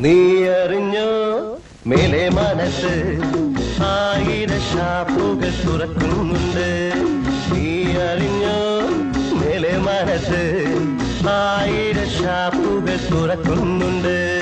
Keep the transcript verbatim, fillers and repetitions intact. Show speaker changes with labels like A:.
A: നീ അറിഞ്ഞോ മേലെ മനസ്സ് ആയിരം ഷാപ്പുകൾ തുറക്കുന്നുണ്ട്. നീ അറിഞ്ഞോ മേലെ മനസ്സ് ആയിരം ഷാപ്പുകൾ തുറക്കുന്നുണ്ട്.